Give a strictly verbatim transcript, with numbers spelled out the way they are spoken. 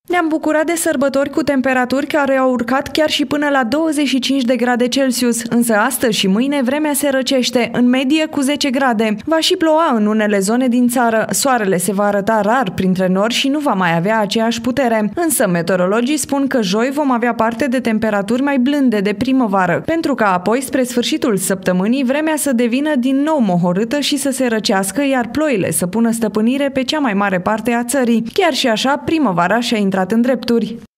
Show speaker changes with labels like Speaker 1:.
Speaker 1: Ne-am bucurat de sărbători cu temperaturi care au urcat chiar și până la douăzeci și cinci de grade Celsius, însă astăzi și mâine vremea se răcește, în medie cu zece grade. Va și ploua în unele zone din țară, soarele se va arăta rar printre nori și nu va mai avea aceeași putere. Însă meteorologii spun că joi vom avea parte de temperaturi mai blânde de primăvară, pentru ca apoi, spre sfârșitul săptămânii, vremea să devină din nou mohorâtă și să se răcească, iar ploile să pună stăpânire pe cea mai mare parte a țării. Chiar și așa, primăvara și-a intrat în drepturi.